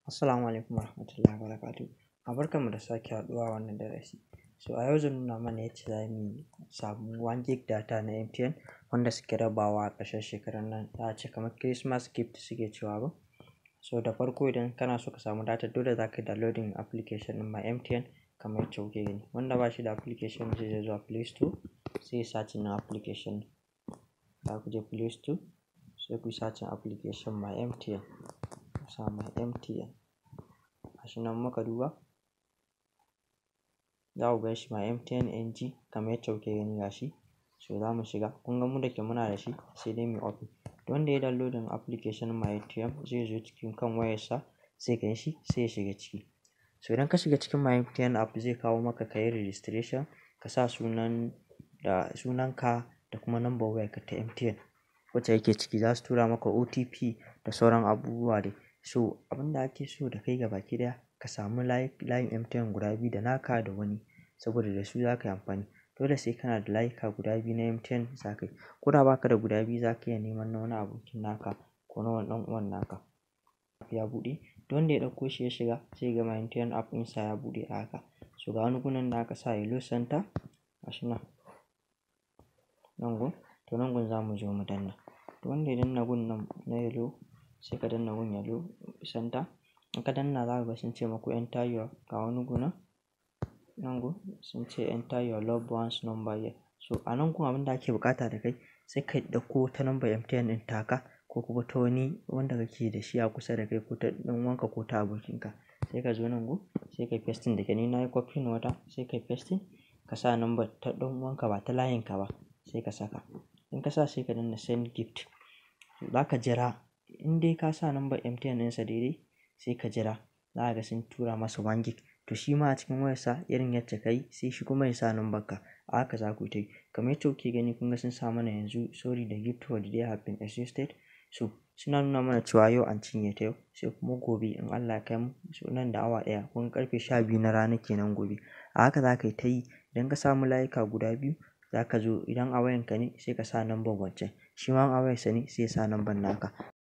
Assalamu alaikum warahmatullahi wabarakatuh. Barkanmu da sake haɗuwa wannan darasi. So a yau zan nuna mana yadda za mu samu 1 gig data na MTN wanda suke rabawa a ƙarshen shekarar nan, za a ce kamar Christmas gift suke cewa ba. So da farko idan kana so ka samu data dole za ka yi downloading application ɗin My MTN kamar yadda kuke gani. Wanda ba shi da application zai je zuwa Play Store sai searching na application. Za ku je Play Store sai ku searching application My MTN. Sa My MTN. Gashi nan muka duba. Za ku ga shi My MTN NG kamar yadda kuke gani gashi. So za mu shiga. Kun ga mu da ke muna da shi sai dai mu open. Wanda ya downloading application My MTN zai zo cikin kan wayarsa sai ka yi shi sai ya shiga ciki. So idan ka shiga cikin My MTN app zai kawo maka ka yi registration, ka sa sunanka da kuma number wayarka ta MTN wacce yake ciki. Za su tura maka OTP da sauran abubuwa dai. So abin da ake so da kai gabaki ɗaya ka samu layin MTN guda biyu da naka da wani, saboda da su za ka yi amfani. Dole sai kana da layuka guda biyu na MTN za ka yi. Ko da ba ka da guda biyu za ka iya neman na wani abokin naka ko na wani ɗan uwan naka. Ya buɗe. Wanda ya ɗauko shi ya shiga sai ga My MTN app ɗinsa ya buɗe a haka. So ga wani gunan da aka sa Hello Center. Gashi nan. Nan gun. To nan gun za mu zo mu danna. Wanda ya danna gun nan na Hello sai ka danna gun Hello Center. In ka danna za ka ga sun ce maku enter your, ga wani guna nan gun sun ce enter your loved one's number here. So a nan gun abin da ake buƙata da kai sai ka ɗauko ta number MTN ɗin taka ko kuma ta wani wanda kake da shi a kusa da kai ko ta ɗan uwanka ko ta abokinka. Sai ka zo nan gun sai ka yi pasting da ni na yi copy na wata sai ka yi pasting ka sa number ta ɗan uwanka ba ta layinka ba sai ka saka. In ka sa sai ka danna send gift. Za ka jira in dai ka sa number MTN ɗinsa daidai sai ka jira. Za ka ga sun tura masa 1 gig. To shi ma a cikin wayarsa irin yadda ka yi sai shi kuma ya sa number ka. A haka za ku yi ta yi. Kamar yadda kuke gani kun ga sun sa mana yanzu sorry the gift for the day have been exhausted. So suna nuna mana cewa yau an cinye ta yau sai kuma gobe in Allah ya kai mu so nan da awa ɗaya kun ƙarfe 12 na rana kenan gobe. A haka za ka yi ta yi. Idan ka samu layuka guda biyu za ka zo idan a wayanka ne sai ka sa number wancan. Shi ma a wayarsa ne sai ya sa number naka.